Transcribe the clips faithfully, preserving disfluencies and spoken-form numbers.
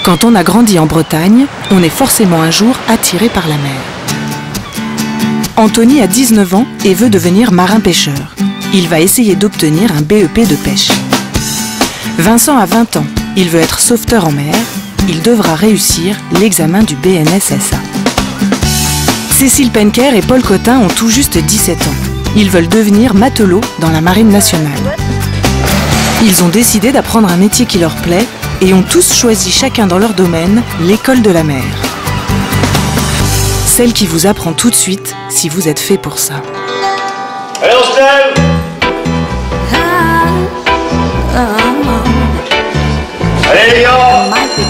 Quand on a grandi en Bretagne, on est forcément un jour attiré par la mer. Anthony a dix-neuf ans et veut devenir marin-pêcheur. Il va essayer d'obtenir un B E P de pêche. Vincent a vingt ans. Il veut être sauveteur en mer. Il devra réussir l'examen du B N S S A. Cécile Penker et Paul Cotin ont tout juste dix-sept ans. Ils veulent devenir matelots dans la marine nationale. Ils ont décidé d'apprendre un métier qui leur plaît et ont tous choisi chacun dans leur domaine l'école de la mer. Celle qui vous apprend tout de suite si vous êtes fait pour ça. Allez, on se lève! Allez les gars!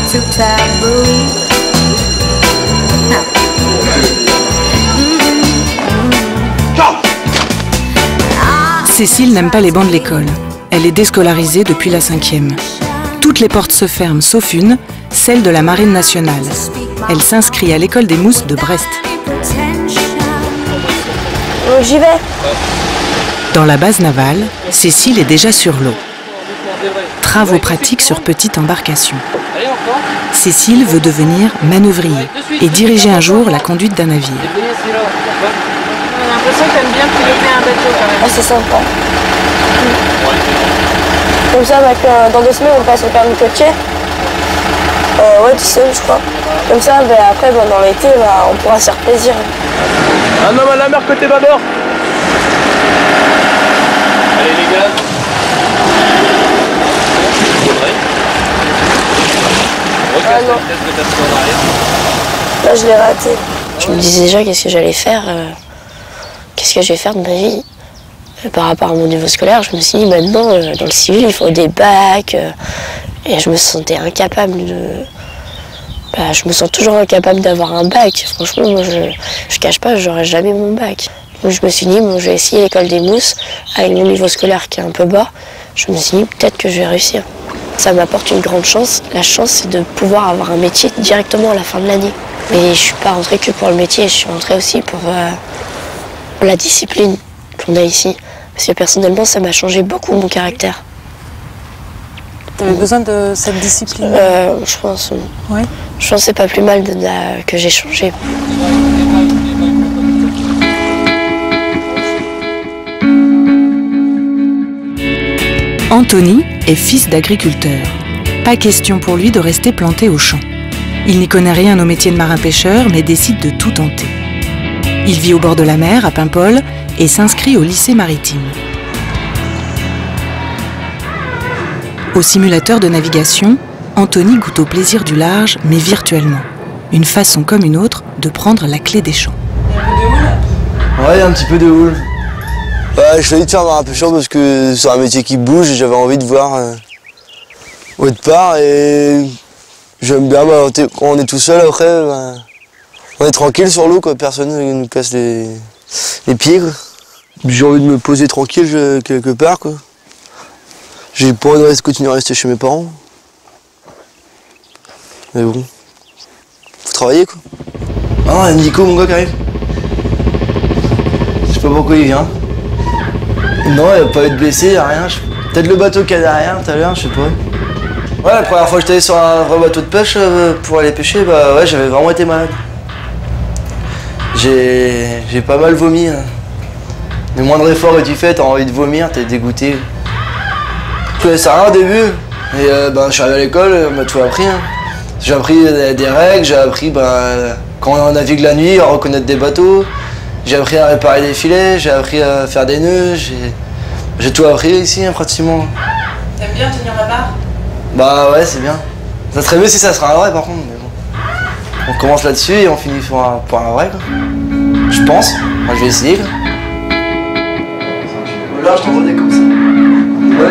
Cécile n'aime pas les bancs de l'école. Elle est déscolarisée depuis la cinquième. Toutes les portes se ferment sauf une, celle de la Marine nationale. Elle s'inscrit à l'école des mousses de Brest. Donc j'y vais. Dans la base navale, Cécile est déjà sur l'eau. Travaux pratiques sur petite embarcation. Cécile veut devenir manœuvrier et diriger un jour la conduite d'un navire. On a l'impression que tu aimes bien piloter un bateau quand même. Ah, c'est sympa. Comme ça, bah, que, dans deux semaines, on passe au permis côtier. Euh, ouais, tout seul, je crois. Comme ça, bah, après, bah, dans l'été, bah, on pourra se faire plaisir. Un homme à la mer côté bâbord. Allez les gars. Ah, non. Là, je l'ai raté. Je me disais déjà qu'est-ce que j'allais faire, euh, qu'est-ce que je vais faire de ma vie. Et par rapport à mon niveau scolaire, je me suis dit maintenant, euh, dans le civil, il faut des bacs. Euh, et je me sentais incapable de... Bah, je me sens toujours incapable d'avoir un bac. Franchement, moi, je je cache pas, j'aurais jamais mon bac. Donc je me suis dit, bon, je vais essayer l'école des mousses, avec mon niveau scolaire qui est un peu bas. Je me suis dit, peut-être que je vais réussir. Ça m'apporte une grande chance. La chance, c'est de pouvoir avoir un métier directement à la fin de l'année. Mais je ne suis pas rentrée que pour le métier, je suis rentrée aussi pour, euh, pour la discipline qu'on a ici. Parce que personnellement, ça m'a changé beaucoup mon caractère. Tu avais besoin de cette discipline? euh, Je pense. Ouais. Je pense que c'est pas plus mal de, de, que j'ai changé. Anthony est fils d'agriculteur. Pas question pour lui de rester planté au champ. Il n'y connaît rien au métier de marin-pêcheur, mais décide de tout tenter. Il vit au bord de la mer, à Paimpol, et s'inscrit au lycée maritime. Au simulateur de navigation, Anthony goûte au plaisir du large, mais virtuellement. Une façon comme une autre de prendre la clé des champs. Ouais, un petit peu de houle. Bah, je choisis de faire marin-pêcheur parce que c'est un métier qui bouge et j'avais envie de voir euh, autre part. Et j'aime bien, bah, quand on est tout seul après, bah, on est tranquille sur l'eau, quoi. Personne ne nous casse les, les pieds, quoi. J'ai envie de me poser tranquille je, quelque part, quoi. J'ai pas envie de rester, continuer à rester chez mes parents. Mais bon, faut travailler, quoi. Ah, Nico, mon gars qui arrive. Je sais pas pourquoi il vient. Non, il n'y a pas eu de blessé, il n'y a rien. Peut-être le bateau qu'il y a derrière tout à l'heure, je sais pas. Ouais, la première fois que j'étais sur un vrai bateau de pêche euh, pour aller pêcher, bah ouais, j'avais vraiment été malade. J'ai j'ai pas mal vomi. Hein. Le moindre effort que tu fais, t'as envie de vomir, t'es dégoûté. Je connaissais rien au début. Et euh, ben, je suis arrivé à l'école, on m'a tout appris. Hein. J'ai appris des, des règles, j'ai appris ben, quand on navigue la nuit, à reconnaître des bateaux. J'ai appris à réparer des filets, j'ai appris à faire des nœuds, j'ai tout appris ici hein, pratiquement. T'aimes bien tenir la barre? Bah ouais, c'est bien. Ça serait mieux si ça serait un vrai par contre, mais bon. On commence là-dessus et on finit pour un, pour un vrai quoi. Je pense, moi je vais essayer quoi. Là je t'envoie comme ça.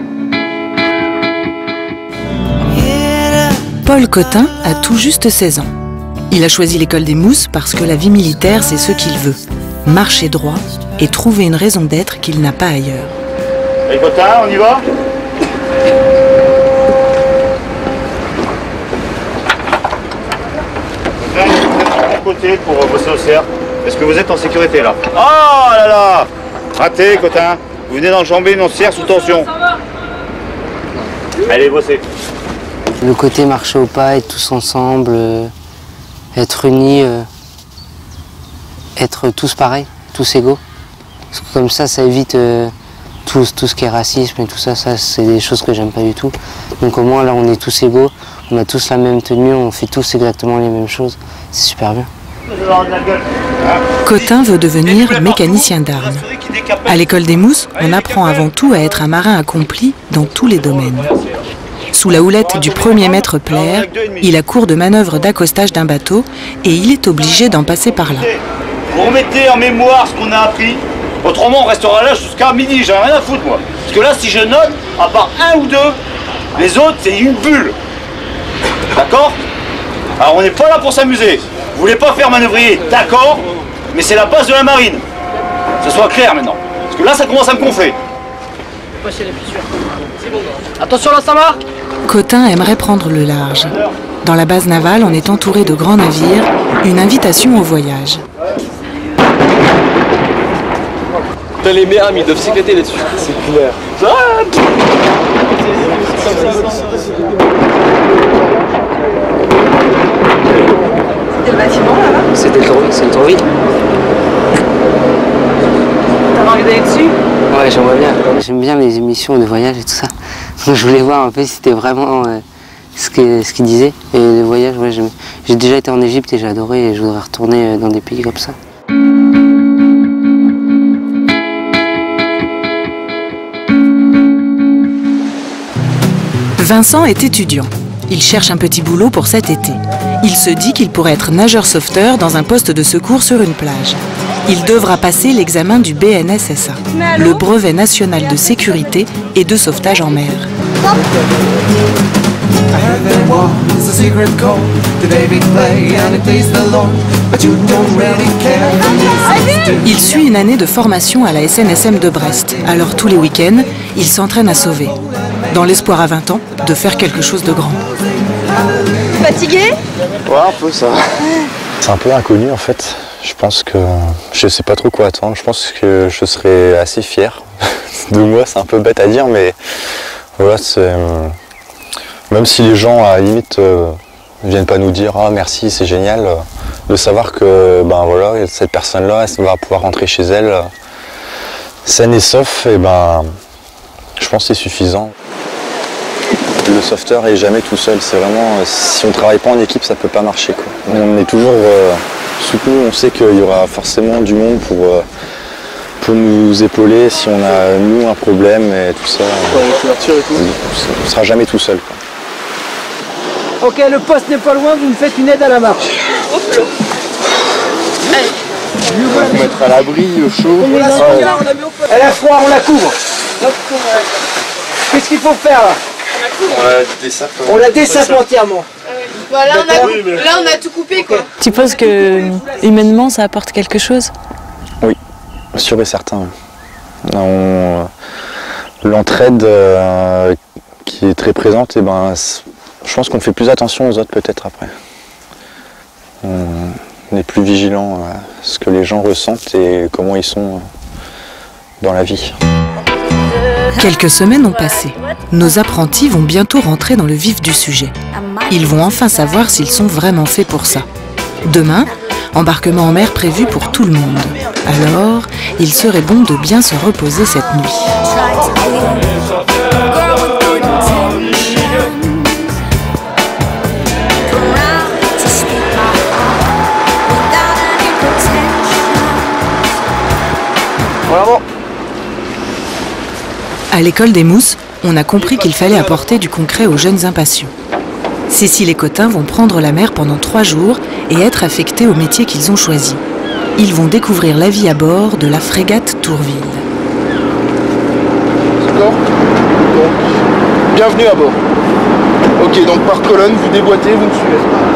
Ouais. Paul Cotin a tout juste seize ans. Il a choisi l'école des mousses parce que la vie militaire, c'est ce qu'il veut. Marcher droit et trouver une raison d'être qu'il n'a pas ailleurs. Allez Cotin, on y va? De côté pour bosser au cerf. Est-ce que vous êtes en sécurité là? Oh là là! Raté Cotin. Vous venez d'enjamber une cerf sous tension. Allez, bossez. Le côté marcher au pas, être tous ensemble, euh, être unis, euh, être tous pareils, tous égaux. Parce que comme ça, ça évite euh, tout, tout ce qui est racisme et tout ça, ça c'est des choses que j'aime pas du tout. Donc au moins là on est tous égaux, on a tous la même tenue, on fait tous exactement les mêmes choses, c'est super bien. Cotin veut devenir mécanicien d'armes. À l'école des Mousses, on apprend avant tout à être un marin accompli dans tous les domaines. Sous la houlette du premier maître Plaire, il a cours de manœuvre d'accostage d'un bateau et il est obligé d'en passer par là. Vous remettez en mémoire ce qu'on a appris, autrement on restera là jusqu'à midi, j'en ai rien à foutre moi. Parce que là si je note, à part un ou deux, les autres c'est une bulle. D'accord? Alors on n'est pas là pour s'amuser. Vous voulez pas faire manœuvrier, d'accord, mais c'est la base de la marine. Que ce soit clair maintenant. Parce que là ça commence à me gonfler. Attention là, ça marque. Cotin aimerait prendre le large. Dans la base navale, on est entouré de grands navires, une invitation au voyage. Les mères, ils doivent s'éclater là-dessus. C'est clair. C'était le bâtiment là-bas. C'était le tour, c'est le tour vide. T'as envie d'aller dessus? Ouais, j'aimerais bien. J'aime bien les émissions de voyage et tout ça. Donc je voulais voir un peu si c'était vraiment euh, ce qu'ils ce qu'ils disaient. Et les voyages, ouais, j'ai déjà été en Égypte et j'ai adoré et je voudrais retourner dans des pays comme ça. Vincent est étudiant. Il cherche un petit boulot pour cet été. Il se dit qu'il pourrait être nageur sauveteur dans un poste de secours sur une plage. Il devra passer l'examen du B N S S A, le brevet national de sécurité et de sauvetage en mer. Il suit une année de formation à la S N S M de Brest. Alors tous les week-ends, il s'entraîne à sauver, dans l'espoir à vingt ans de faire quelque chose de grand. Fatigué? Ouais, un peu ça. C'est un peu inconnu en fait. Je pense que je sais pas trop quoi attendre. Je pense que je serais assez fier de moi. C'est un peu bête à dire, mais voilà, c'est même si les gens à la limite euh, viennent pas nous dire ah merci c'est génial, euh, de savoir que ben voilà cette personne-là elle va pouvoir rentrer chez elle euh, saine et sauf, et ben je pense que c'est suffisant. Le sauveteur est jamais tout seul. C'est vraiment si on travaille pas en équipe ça peut pas marcher quoi. On est toujours euh, soutenu, on sait qu'il y aura forcément du monde pour, euh, pour nous épauler si on a nous un problème et tout ça. Ouais, et tout. On ne sera jamais tout seul quoi. Ok, le poste n'est pas loin, vous me faites une aide à la marche. On va vous mettre à l'abri, au chaud. Elle a froid, on la couvre. Qu'est-ce qu'il faut faire là? On la dessape. On la dessape entièrement. Bah là, on a, là on a tout coupé quoi. Tu penses que humainement ça apporte quelque chose? Oui, sûr et certain. On... L'entraide euh, qui est très présente, et ben, je pense qu'on fait plus attention aux autres peut-être après. On est plus vigilant à ce que les gens ressentent et comment ils sont dans la vie. Quelques semaines ont passé. Nos apprentis vont bientôt rentrer dans le vif du sujet. Ils vont enfin savoir s'ils sont vraiment faits pour ça. Demain, embarquement en mer prévu pour tout le monde. Alors, il serait bon de bien se reposer cette nuit. Bravo. À l'école des Mousses, on a compris qu'il fallait apporter du concret aux jeunes impatients. Cécile et Cotin vont prendre la mer pendant trois jours et être affectés au métier qu'ils ont choisi. Ils vont découvrir la vie à bord de la frégate Tourville. D'accord. Donc, bienvenue à bord. Ok, donc par colonne, vous déboîtez, vous me suivez.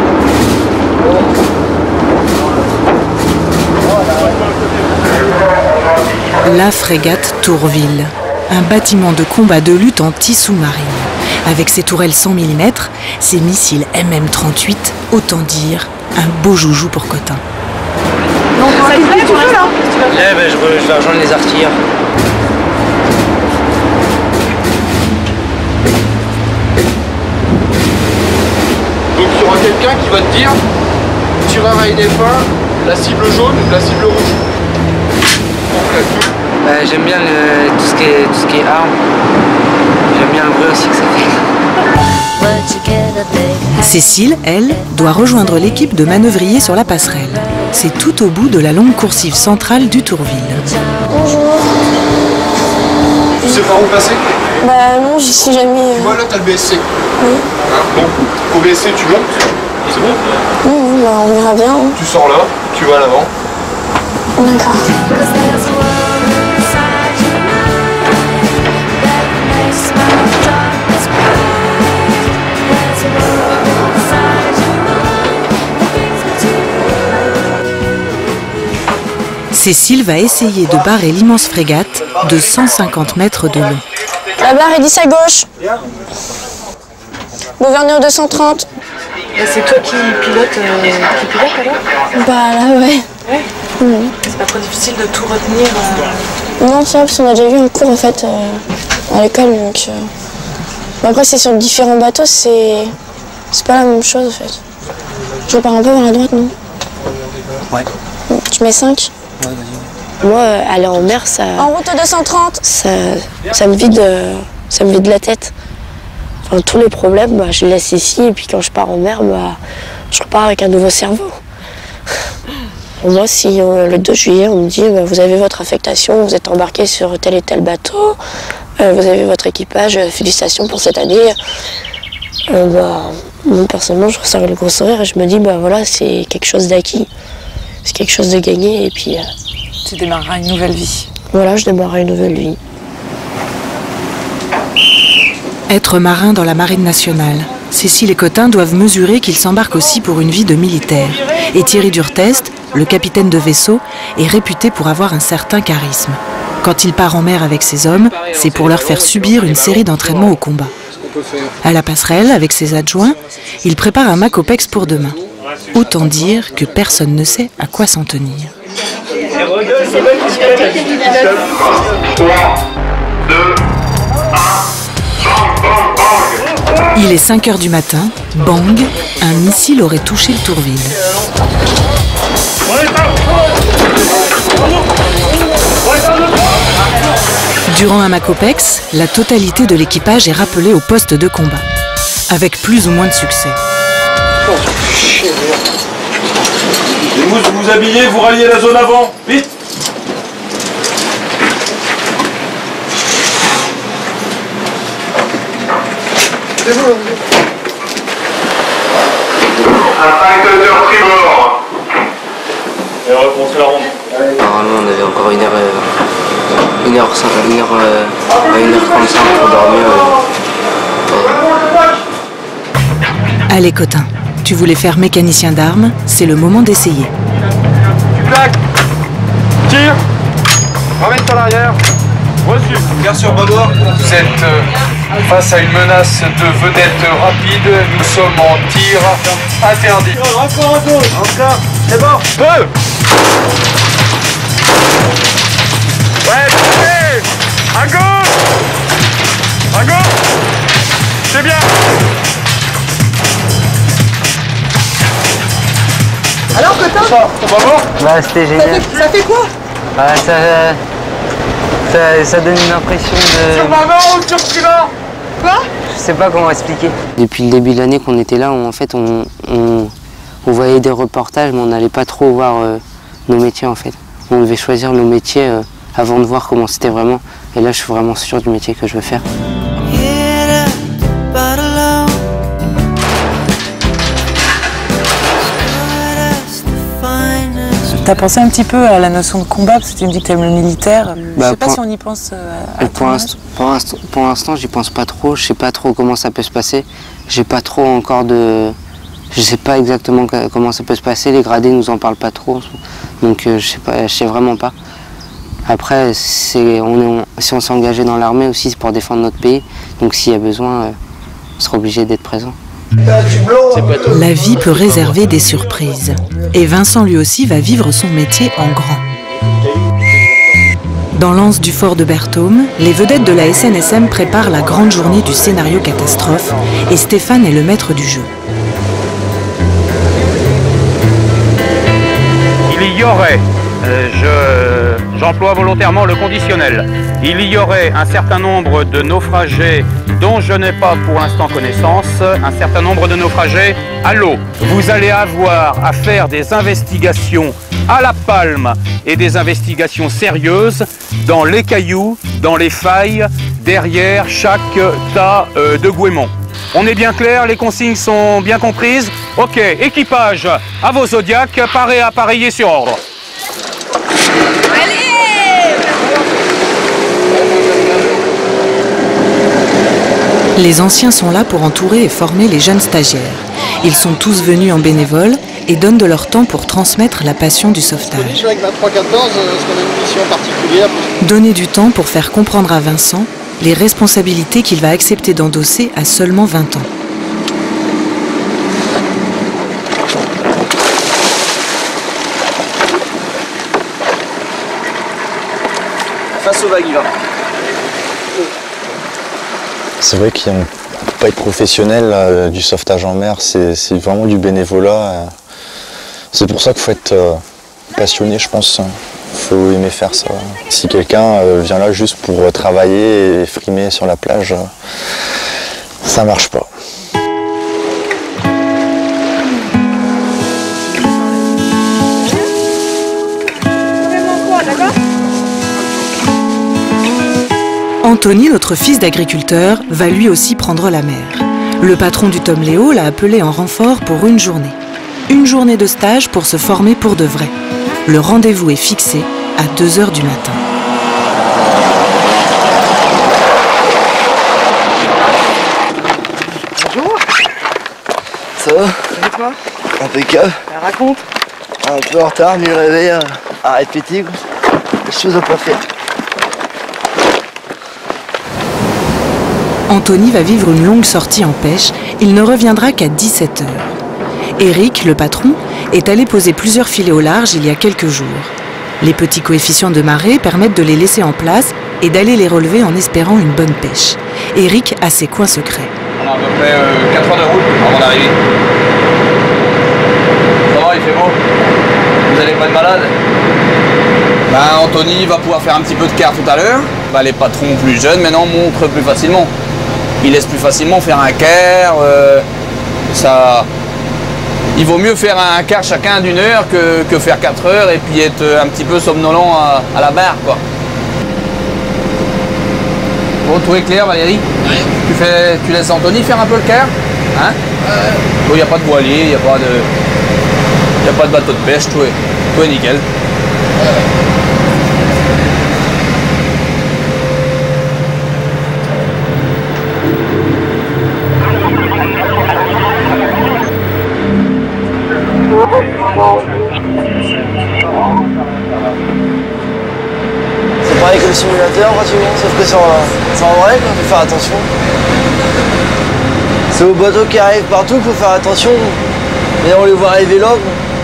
La frégate Tourville, un bâtiment de combat de lutte anti-sous-marine. Avec ses tourelles cent millimètres, ses missiles M M trente-huit, autant dire un beau joujou pour Cotin. Donc ça y est, tu restes là? Là, ben, je, je vais rejoindre les artilleurs. Donc il y aura quelqu'un qui va te dire, tireur à une épingle, la cible jaune ou la cible rouge. Bah, j'aime bien le, tout, ce qui est, tout ce qui est arme. J'aime bien le bruit aussi que ça fait. Cécile, elle, doit rejoindre l'équipe de manœuvriers sur la passerelle. C'est tout au bout de la longue coursive centrale du Tourville. Bonjour. Tu sais par où passer? Bah non, j'y suis jamais... Euh... Voilà, t'as le B S C. Oui. Hein, bon, au B S C, tu montes. C'est bon? Oui, oui, bah on verra bien. Hein. Tu sors là, tu vas à l'avant. D'accord. Cécile va essayer de barrer l'immense frégate de cent cinquante mètres de long. La barre est dix à gauche. Gouverneur deux cent trente. C'est toi qui pilote, euh, qui pilote alors? Bah là, ouais. Ouais. Mmh. C'est pas trop difficile de tout retenir euh... Non, ça, parce qu'on a déjà vu un cours en fait euh, à l'école. Donc, euh... bon, après, c'est sur différents bateaux, c'est c'est pas la même chose en fait. Je repars un peu vers la droite, non? Ouais. Tu mets cinq? Ouais, vas-y. Moi, euh, aller en mer, ça. En route deux cent trente. Ça, ça me vide, euh, ça me vide la tête. Enfin, tous les problèmes, bah, je les laisse ici et puis quand je pars en mer, bah, je repars avec un nouveau cerveau. Moi, si euh, le deux juillet, on me dit bah, vous avez votre affectation, vous êtes embarqué sur tel et tel bateau, euh, vous avez votre équipage, euh, félicitations pour cette année. Euh, bah, moi, personnellement, je ressors le gros sourire et je me dis bah voilà, c'est quelque chose d'acquis, c'est quelque chose de gagné et puis. Euh, tu démarreras une nouvelle vie. Voilà, je démarrerai une nouvelle vie. Être marin dans la marine nationale. Cécile et Cotin doivent mesurer qu'ils s'embarquent aussi pour une vie de militaire. Et Thierry Durtest, le capitaine de vaisseau, est réputé pour avoir un certain charisme. Quand il part en mer avec ses hommes, c'est pour leur faire subir une série d'entraînements au combat. À la passerelle, avec ses adjoints, il prépare un macopex pour demain. Autant dire que personne ne sait à quoi s'en tenir. Il est cinq heures du matin, bang, un missile aurait touché le Tourville. Durant un macopex, la totalité de l'équipage est rappelée au poste de combat, avec plus ou moins de succès. Les mousses, vous vous habillez, vous ralliez la zone avant, vite. Impacteur tribord. Et on va commencer la ronde. Normalement, on avait encore une heure, euh, une heure, cinq, une heure, euh, une heure trente-cinq pour dormir. Euh, Allez, Cotin, tu voulais faire mécanicien d'armes, c'est le moment d'essayer. Tu plaques. Tire. Ramène-toi à l'arrière. Reçu. Garde sur bâbord. Vous êtes euh, face à une menace de vedette rapide. Nous sommes en tir interdit. Encore à gauche. Encore. C'est bon. Peu. Ouais, allez. À gauche. À gauche. C'est bien. Alors, Cotin, On va voir. Bah, c'était ça génial. fait, ça fait quoi? Bah, ça, ça, ça donne une impression de... Sur maman ou sur celui-là? Quoi? Je sais pas comment expliquer. Depuis le début de l'année qu'on était là, on, en fait, on, on, on voyait des reportages, mais on n'allait pas trop voir euh, nos métiers en fait. On devait choisir nos métiers euh, avant de voir comment c'était vraiment. Et là, je suis vraiment sûr du métier que je veux faire. T'as pensé un petit peu à la notion de combat, parce que tu me dis que t'aimes le militaire. Je Bah, sais pas pour- si on y pense euh, à Pour ton âge. l'instant, pour l'instant, pour l'instant, j'y pense pas trop. Je sais pas trop comment ça peut se passer. J'ai pas trop encore de. Je sais pas exactement que- comment ça peut se passer. Les gradés nous en parlent pas trop, donc euh, je sais pas. Je sais vraiment pas. Après, c'est, on est, on- si on s'est engagé dans l'armée aussi, c'est pour défendre notre pays. Donc s'il y a besoin, euh, on sera obligé d'être présent. La vie peut réserver des surprises. Et Vincent lui aussi va vivre son métier en grand. Dans l'anse du fort de Berthaume, les vedettes de la S N S M préparent la grande journée du scénario catastrophe et Stéphane est le maître du jeu. y aurait, euh, je, j'emploie volontairement le conditionnel, il y aurait un certain nombre de naufragés dont je n'ai pas pour l'instant connaissance, un certain nombre de naufragés à l'eau. Vous allez avoir à faire des investigations à la palme et des investigations sérieuses dans les cailloux, dans les failles, derrière chaque tas euh, de goémons. On est bien clair, les consignes sont bien comprises. Ok, équipage, à vos zodiacs, paré à appareiller sur ordre. Les anciens sont là pour entourer et former les jeunes stagiaires. Ils sont tous venus en bénévole et donnent de leur temps pour transmettre la passion du sauvetage. Avec vingt-trois quatorze, est-ce qu'on a une mission particulière? Donner du temps pour faire comprendre à Vincent les responsabilités qu'il va accepter d'endosser à seulement vingt ans. Face aux vagues, il va. C'est vrai qu'il ne peut pas être professionnel euh, du sauvetage en mer, c'est vraiment du bénévolat. Euh. C'est pour ça qu'il faut être euh, passionné, je pense. Il faut aimer faire ça. Si quelqu'un euh, vient là juste pour euh, travailler et frimer sur la plage, euh, ça marche pas. Anthony, notre fils d'agriculteur, va lui aussi prendre la mer. Le patron du Tom Léo l'a appelé en renfort pour une journée. Une journée de stage pour se former pour de vrai. Le rendez-vous est fixé à deux heures du matin. Bonjour. Ça va? Et toi? Impeccable. Ben, raconte. Un peu en retard, mais le réveil à, à répéter, quoi. Des choses à pas faire. Anthony va vivre une longue sortie en pêche. Il ne reviendra qu'à dix-sept heures. Eric, le patron, est allé poser plusieurs filets au large il y a quelques jours. Les petits coefficients de marée permettent de les laisser en place et d'aller les relever en espérant une bonne pêche. Eric a ses coins secrets. On a à peu près euh, quatre heures de route avant d'arriver. Ça va, il fait beau. Vous allez pas être malade? Ben, Anthony va pouvoir faire un petit peu de quart tout à l'heure. Ben, les patrons plus jeunes maintenant montrent plus facilement. Ils laissent plus facilement faire un quart. Euh, ça... Il vaut mieux faire un quart chacun d'une heure que, que faire quatre heures et puis être un petit peu somnolent à, à la barre, quoi. Bon, tout est clair, Valérie? Oui. Tu, fais, tu laisses Anthony faire un peu le quart? Hein? Ouais. Bon, il n'y a pas de voilier, il n'y a pas de... Il n'y a pas de bateau de pêche, tout est, tout est nickel. Ouais. C'est pareil que le simulateur pratiquement, sauf que c'est en, en vrai, il faut faire attention. C'est aux bateaux qui arrivent partout, il faut faire attention. Mais on les voit arriver là.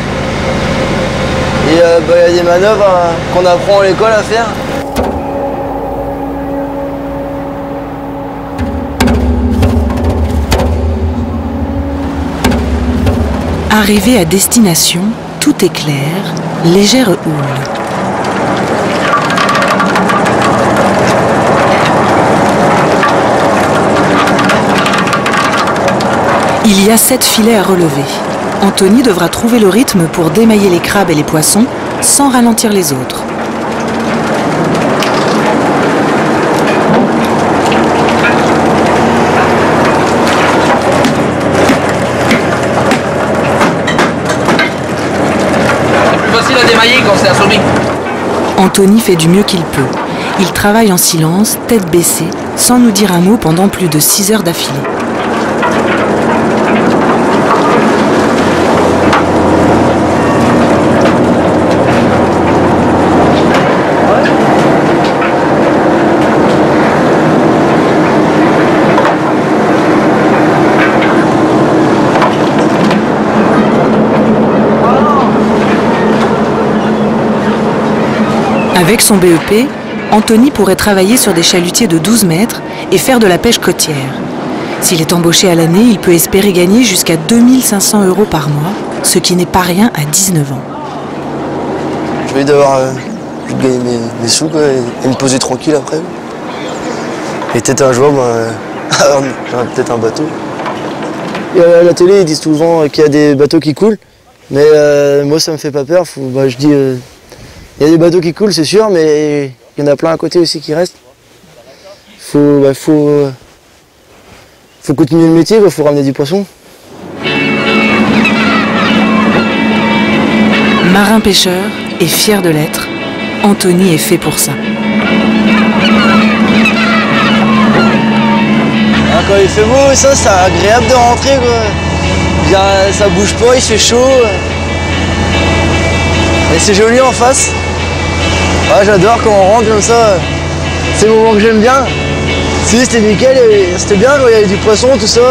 Et il euh, bah, y a des manœuvres hein, qu'on apprend à l'école à faire. Arrivé à destination, tout est clair, légère houle. Il y a sept filets à relever. Anthony devra trouver le rythme pour démailler les crabes et les poissons sans ralentir les autres. À démailler quand c'est assommé. Anthony fait du mieux qu'il peut. Il travaille en silence, tête baissée, sans nous dire un mot pendant plus de six heures d'affilée. Avec son B E P, Anthony pourrait travailler sur des chalutiers de douze mètres et faire de la pêche côtière. S'il est embauché à l'année, il peut espérer gagner jusqu'à deux mille cinq cents euros par mois, ce qui n'est pas rien à dix-neuf ans. J'ai envie d'avoir, euh, de gagner mes, mes sous quoi, et, et me poser tranquille après. Et peut-être un jour, ben, j'aurai peut-être un bateau. Et à la télé, ils disent souvent qu'il y a des bateaux qui coulent, mais euh, moi ça me fait pas peur. Faut, bah, je dis, il euh, y a des bateaux qui coulent, c'est sûr, mais il y en a plein à côté aussi qui restent. Faut, bah, faut, euh, faut continuer le métier, il faut ramener du poisson. Marin-pêcheur et fier de l'être, Anthony est fait pour ça. Ah, quand il fait beau, ça c'est agréable de rentrer quoi. Ça bouge pas, il fait chaud. Et c'est joli en face. Ah, j'adore quand on rentre comme ça. C'est le moment que j'aime bien. Si, c'était nickel, c'était bien, il y avait du poisson, tout ça.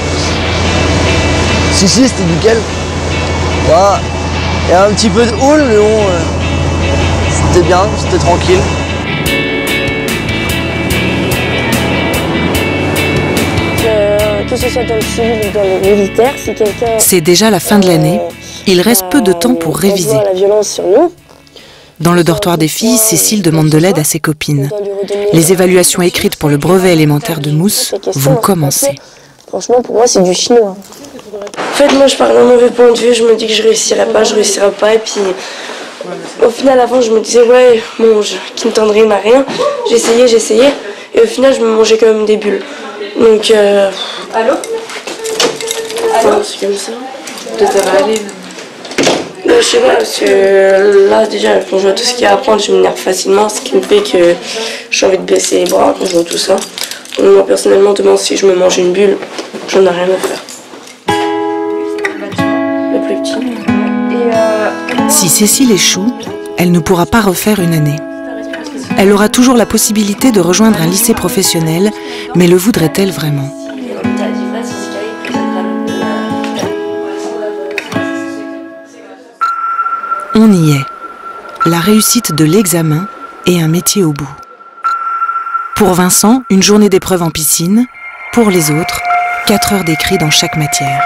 Si, si, c'était nickel. Voilà. Il y a un petit peu de houle, mais bon, euh, c'était bien, c'était tranquille. Que, que ce soit dans le civil ou dans le militaire, si quelqu'un... C'est déjà la fin de l'année. Il reste peu de temps pour réviser. La violence sur nous. Dans le dortoir des filles, Cécile demande de l'aide à ses copines. Les évaluations écrites pour le brevet élémentaire de Mousse vont commencer. Franchement, pour moi, c'est du chinois. En fait, moi, je pars d'un mauvais point de vue. Je me dis que je réussirai pas, je réussirai pas. Et puis, au final, avant, je me disais, ouais, bon, je, qui me tendrait n'a rien. J'essayais, j'essayais. Et au final, je me mangeais quand même des bulles. Donc, euh... Allô Allô c'est comme ça. Peut-être ça va aller. Ben, je sais pas, parce que là, déjà, quand je vois tout ce qu'il y a à apprendre, je m'énerve facilement, ce qui me fait que j'ai envie de baisser les bras quand je vois tout ça. Donc, moi, personnellement, demain, si je me mange une bulle, j'en ai rien à faire. Le plus petit. Et euh... Si Cécile échoue, elle ne pourra pas refaire une année. Elle aura toujours la possibilité de rejoindre un lycée professionnel, mais le voudrait-elle vraiment ? On y est. La réussite de l'examen et un métier au bout. Pour Vincent, une journée d'épreuve en piscine. Pour les autres, quatre heures d'écrit dans chaque matière.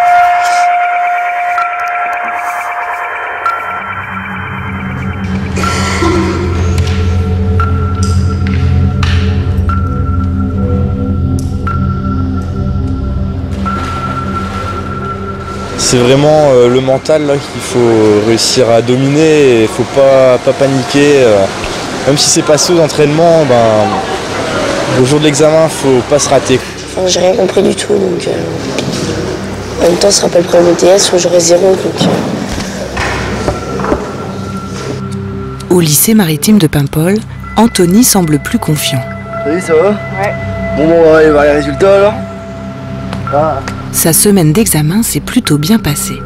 C'est vraiment euh, le mental là qu'il faut réussir à dominer, il faut pas, pas paniquer. Euh, même si c'est passé aux entraînements, ben, au jour de l'examen, il faut pas se rater. Enfin, j'ai rien compris du tout, donc euh, en même temps ce sera pas le premier T S où j'aurai zéro. Donc, euh... Au lycée maritime de Paimpol, Anthony semble plus confiant. Salut, ça va? Ouais. Bon, bon, on va aller voir les résultats alors. Ah. Sa semaine d'examen s'est plutôt bien passée.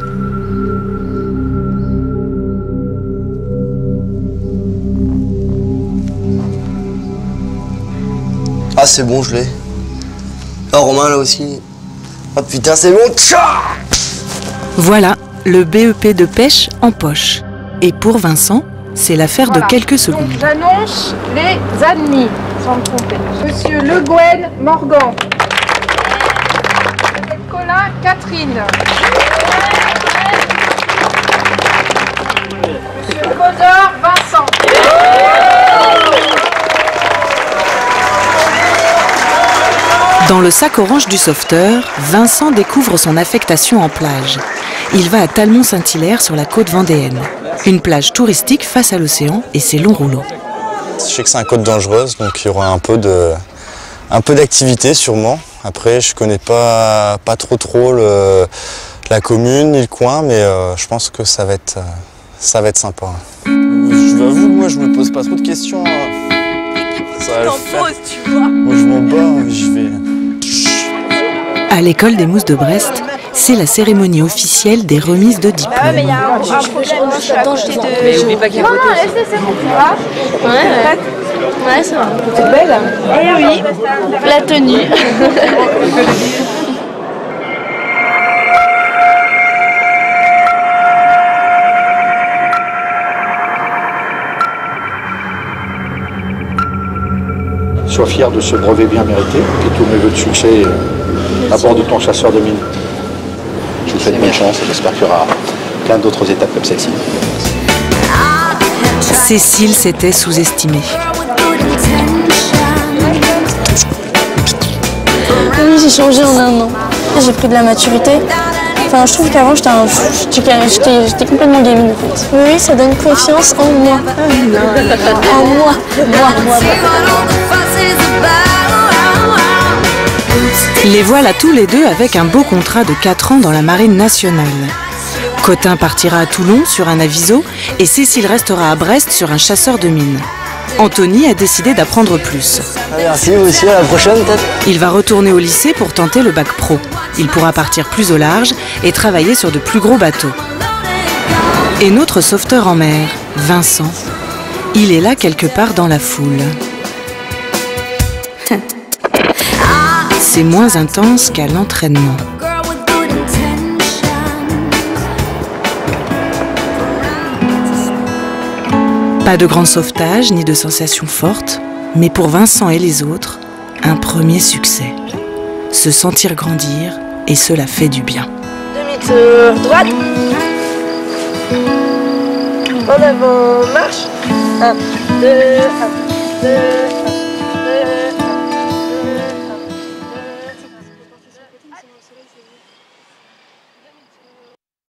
Ah, c'est bon, je l'ai. Ah, Romain, là aussi. Ah putain, c'est bon. Tcha Voilà, le B E P de pêche en poche. Et pour Vincent, c'est l'affaire voilà. de quelques secondes. Donc, j'annonce les admis, sans me tromper. Monsieur Le Guen Morgan. Colin Catherine. Monsieur Codor Vincent. Dans le sac orange du sauveteur, Vincent découvre son affectation en plage. Il va à Talmont-Saint-Hilaire sur la côte vendéenne. Une plage touristique face à l'océan et ses longs rouleaux. Je sais que c'est une côte dangereuse, donc il y aura un peu de, un peu d'activité sûrement. Après, je connais pas, pas trop trop le, la commune ni le coin, mais euh, je pense que ça va être, ça va être sympa. Je vous avoue, moi je me pose pas trop de questions. Ça va le faire. Poses, tu vois. Moi je m'en bats, je vais. À l'école des Mousses de Brest, c'est la cérémonie officielle des remises de diplômes. Ah, mais il y a un, un problème, je suis à côté de... Mais oublie pas qu'il y a un côté. Non, laisse, c'est bon, tu vois. Ouais, ouais. Ouais, ça va. C'est belle. Eh oui, la tenue. Sois fier de ce brevet bien mérité et tous mes voeux de succès à bord de ton chasseur de mines. Je vous souhaite bonne chance et j'espère qu'il y aura plein d'autres étapes comme celle-ci. Cécile s'était sous-estimée. Oui, j'ai changé en un an. J'ai pris de la maturité. Enfin, je trouve qu'avant, j'étais un... j'étais complètement gamine, en fait. Oui, ça donne confiance en moi. En moi. Moi, moi. Les voilà tous les deux avec un beau contrat de quatre ans dans la marine nationale. Cotin partira à Toulon sur un aviso et Cécile restera à Brest sur un chasseur de mines. Anthony a décidé d'apprendre plus. Merci, vous aussi, à la prochaine peut-être. Il va retourner au lycée pour tenter le bac pro. Il pourra partir plus au large et travailler sur de plus gros bateaux. Et notre sauveteur en mer, Vincent, il est là quelque part dans la foule. C'est moins intense qu'à l'entraînement. Pas de grand sauvetage ni de sensations fortes, mais pour Vincent et les autres, un premier succès. Se sentir grandir, et cela fait du bien. Demi-tour droite. En avant, marche. Un, deux, un, deux.